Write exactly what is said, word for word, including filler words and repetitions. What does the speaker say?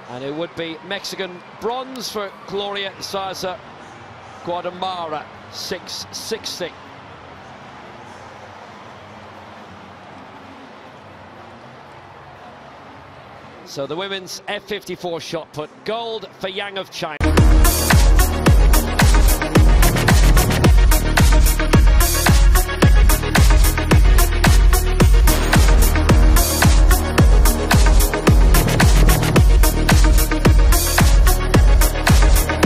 And it would be Mexican bronze for Gloria Zarza Guadarrama, six sixty. So the women's F fifty-four shot put, gold for Yang of China.